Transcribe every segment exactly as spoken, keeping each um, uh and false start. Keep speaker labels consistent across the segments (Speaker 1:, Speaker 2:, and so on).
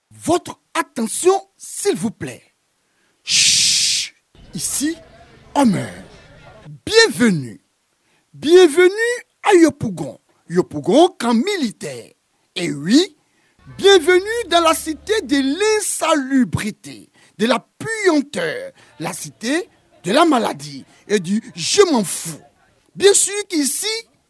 Speaker 1: Votre attention, s'il vous plaît. Chut. Ici, on meurt. Bienvenue. Bienvenue à Yopougon. Yopougon, camp militaire. Et oui, bienvenue dans la cité de l'insalubrité, de la puanteur, la cité de la maladie et du je m'en fous. Bien sûr qu'ici,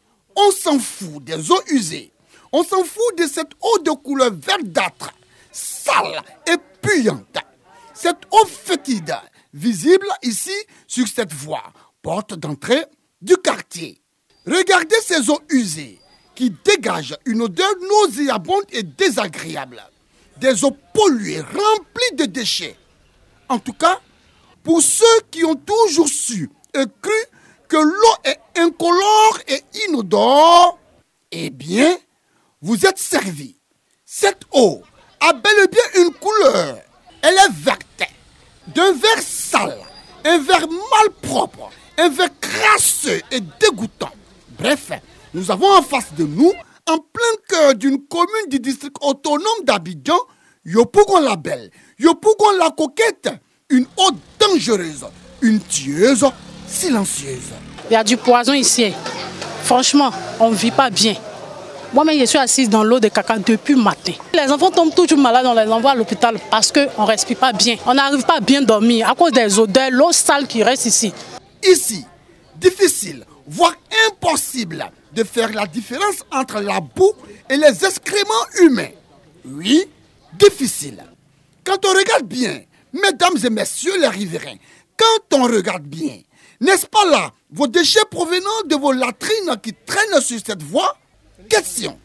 Speaker 1: on s'en fout des eaux usées. On s'en fout de cette eau de couleur verdâtre, sale et puante. Cette eau fétide, visible ici sur cette voie, porte d'entrée du quartier. Regardez ces eaux usées qui dégagent une odeur nauséabonde et désagréable. Des eaux polluées, remplies de déchets. En tout cas, pour ceux qui ont toujours su et cru que l'eau est incolore et inodore, eh bien, vous êtes servis. Cette eau a bel et bien une couleur. Elle est verte, d'un vert sale, un vert malpropre, un vert crasseux et dégoûtant. Bref, nous avons en face de nous, en plein cœur d'une commune du district autonome d'Abidjan, Yopougon-la-Belle, Yopougon-la-Coquette, une eau dangereuse, une tueuse silencieuse.
Speaker 2: Il y a du poison ici. Franchement, on ne vit pas bien. Moi-même, je suis assise dans l'eau de caca depuis le matin. Les enfants tombent toujours malades, on les envoie à l'hôpital parce qu'on ne respire pas bien. On n'arrive pas à bien dormir à cause des odeurs, l'eau sale qui reste ici.
Speaker 1: Ici, difficile, voire impossible de faire la différence entre la boue et les excréments humains. Oui, difficile. Quand on regarde bien, mesdames et messieurs les riverains, quand on regarde bien, n'est-ce pas là vos déchets provenant de vos latrines qui traînent sur cette voie? Question.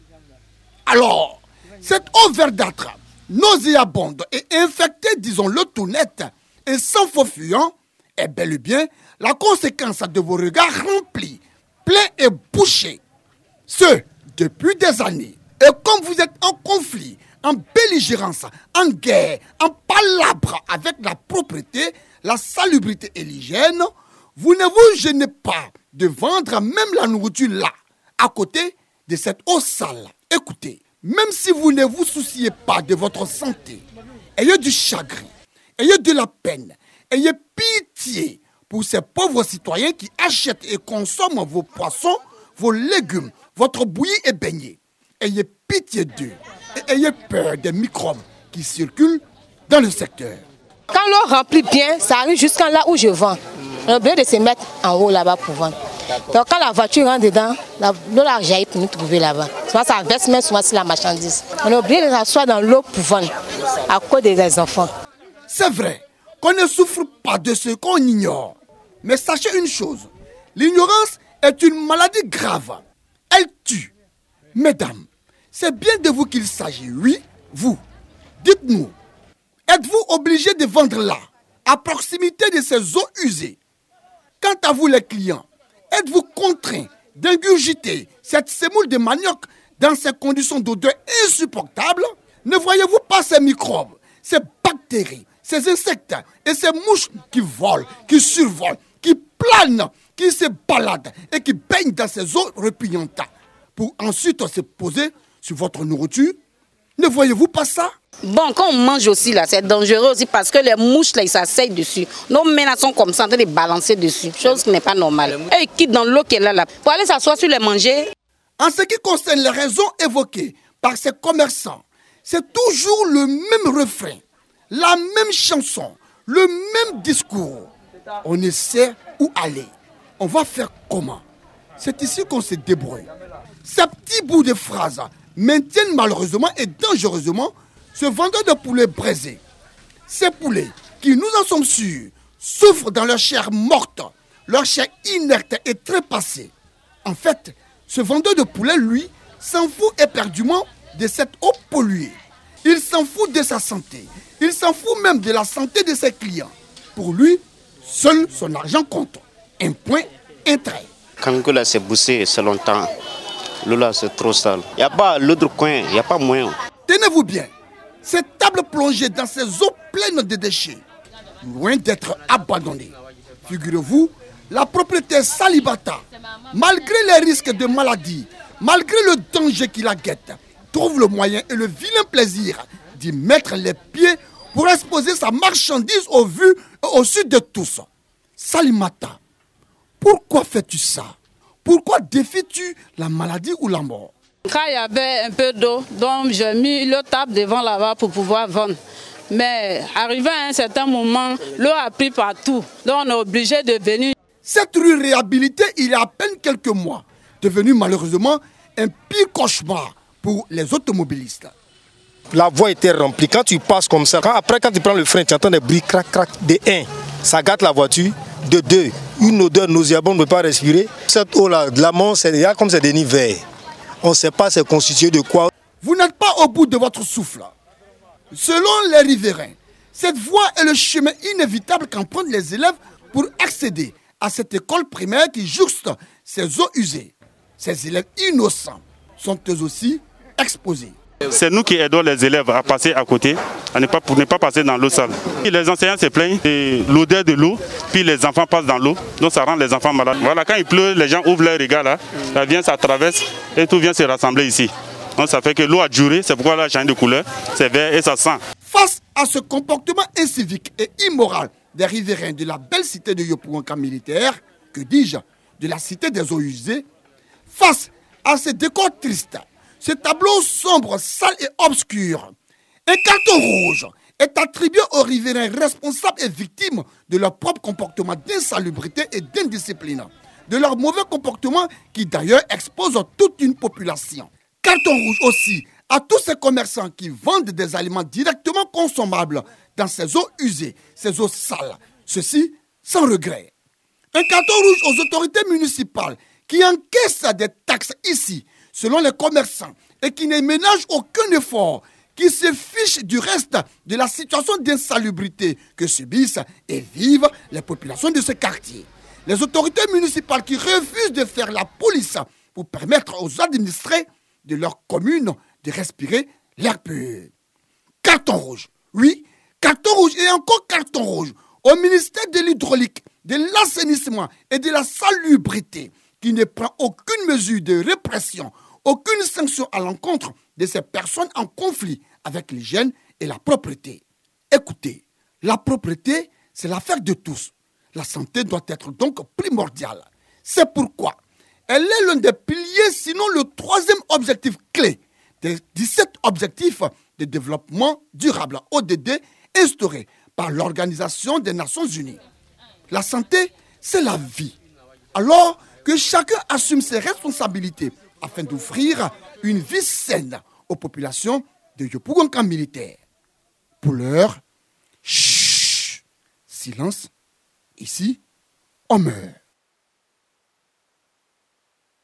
Speaker 1: Alors, cette eau verdâtre, nauséabonde et infectée, disons-le tout net, et sans faux fuyant, est bel et bien la conséquence de vos regards remplis, pleins et bouchés. Ce, depuis des années. Et comme vous êtes en conflit, en belligérance, en guerre, en palabre avec la propreté, la salubrité et l'hygiène, vous ne vous gênez pas de vendre même la nourriture là, à côté de cette eau sale. Écoutez, même si vous ne vous souciez pas de votre santé, ayez du chagrin, ayez de la peine, ayez pitié pour ces pauvres citoyens qui achètent et consomment vos poissons, vos légumes, votre bouillie et beignet. Ayez pitié d'eux et ayez peur des microbes qui circulent dans le secteur.
Speaker 3: Quand l'eau remplit bien, ça arrive jusqu'à là où je vends. On a oublié de se mettre en haut là-bas pour vendre. Donc quand la voiture rentre dedans, l'eau la jaillit pour nous trouver là-bas. Souvent ça verse même souvent sur la marchandise. On a oublié de s'asseoir dans l'eau pour vendre à cause des enfants.
Speaker 1: C'est vrai qu'on ne souffre pas de ce qu'on ignore. Mais sachez une chose, l'ignorance est une maladie grave. Elle tue. Mesdames, c'est bien de vous qu'il s'agit, oui, vous. Dites-nous, êtes-vous obligés de vendre là, à proximité de ces eaux usées? Quant à vous les clients, êtes-vous contraints d'ingurgiter cette semoule de manioc dans ces conditions d'odeur insupportables? Ne voyez-vous pas ces microbes, ces bactéries, ces insectes et ces mouches qui volent, qui survolent, qui planent, qui se baladent et qui baignent dans ces eaux répugnantes pour ensuite se poser sur votre nourriture? Ne voyez-vous pas ça?
Speaker 4: Bon, quand on mange aussi, là, c'est dangereux aussi parce que les mouches, là, ils s'asseyent dessus. Nos mains sont comme ça, en train de balancer dessus, chose qui n'est pas normale. Et ils quittent dans l'eau qui est là, là, pour aller s'asseoir sur les manger.
Speaker 1: En ce qui concerne les raisons évoquées par ces commerçants, c'est toujours le même refrain, la même chanson, le même discours. On ne sait où aller. On va faire comment? C'est ici qu'on se débrouille. Ces petits bouts de phrases maintiennent malheureusement et dangereusement ce vendeur de poulets braisés. Ces poulets, qui nous en sommes sûrs, souffrent dans leur chair morte, leur chair inerte et trépassée. En fait, ce vendeur de poulets, lui, s'en fout éperdument de cette eau polluée. Il s'en fout de sa santé. Il s'en fout même de la santé de ses clients. Pour lui, seul son argent compte. Un point, un trait.
Speaker 5: Quand là c'est boussé, c'est longtemps. L'eau là c'est trop sale. Il n'y a pas l'autre coin, il n'y a pas moyen.
Speaker 1: Tenez-vous bien. Cette table plongée dans ces eaux pleines de déchets, loin d'être abandonnée. Figurez-vous, la propriétaire Salibata, malgré les risques de maladie, malgré le danger qui la guette, trouve le moyen et le vilain plaisir d'y mettre les pieds pour exposer sa marchandise au vu et au su de tous. Salimata, pourquoi fais-tu ça? Pourquoi défies-tu la maladie ou la mort?
Speaker 2: Quand il y avait un peu d'eau, donc j'ai mis le table devant là-bas pour pouvoir vendre. Mais arrivé à un certain moment, l'eau a pris partout. Donc on est obligé de venir.
Speaker 1: Cette rue réhabilitée il y a à peine quelques mois, devenue malheureusement un pire cauchemar pour les automobilistes.
Speaker 6: La voie était remplie. Quand tu passes comme ça, quand, après quand tu prends le frein, tu entends des bruits crac crac. De un, ça gâte la voiture. De deux, une odeur nauséabonde, on ne peut pas respirer. Cette eau-là, de l'amont, il y a comme c'est des nids verts. On ne sait pas c'est constitué de quoi.
Speaker 1: Vous n'êtes pas au bout de votre souffle. Selon les riverains, cette voie est le chemin inévitable qu'empruntent les élèves pour accéder à cette école primaire qui jouxte ces eaux usées. Ces élèves innocents sont eux aussi exposés.
Speaker 7: C'est nous qui aidons les élèves à passer à côté, à ne pas, pour ne pas passer dans l'eau sale. Les enseignants se plaignent de l'odeur de l'eau, puis les enfants passent dans l'eau, donc ça rend les enfants malades. Voilà, quand il pleut, les gens ouvrent leurs regards là, ça vient, ça traverse et tout vient se rassembler ici. Donc ça fait que l'eau a duré, c'est pourquoi elle a changé de couleur, c'est vert et ça sent.
Speaker 1: Face à ce comportement incivique et immoral des riverains de la belle cité de Yopougon militaire, que dis-je, de la cité des eaux usées, face à ces décors tristes, ce tableau sombre, sale et obscur, un carton rouge est attribué aux riverains responsables et victimes de leur propre comportement d'insalubrité et d'indiscipline, de leur mauvais comportement qui d'ailleurs expose toute une population. Carton rouge aussi à tous ces commerçants qui vendent des aliments directement consommables dans ces eaux usées, ces eaux sales, ceci sans regret. Un carton rouge aux autorités municipales qui encaissent des taxes ici, selon les commerçants, et qui ne ménagent aucun effort, qui se fichent du reste de la situation d'insalubrité que subissent et vivent les populations de ce quartier. Les autorités municipales qui refusent de faire la police pour permettre aux administrés de leur commune de respirer l'air pur. Carton rouge, oui, carton rouge et encore carton rouge au ministère de l'hydraulique, de l'assainissement et de la salubrité, qui ne prend aucune mesure de répression, aucune sanction à l'encontre de ces personnes en conflit avec l'hygiène et la propreté. Écoutez, la propreté, c'est l'affaire de tous. La santé doit être donc primordiale. C'est pourquoi elle est l'un des piliers, sinon le troisième objectif clé des dix-sept objectifs de développement durable, O D D, instaurés par l'Organisation des Nations Unies. La santé, c'est la vie. Alors que chacun assume ses responsabilités afin d'offrir une vie saine aux populations de Yopougon militaire. Pour l'heure, chut, silence, ici, on meurt.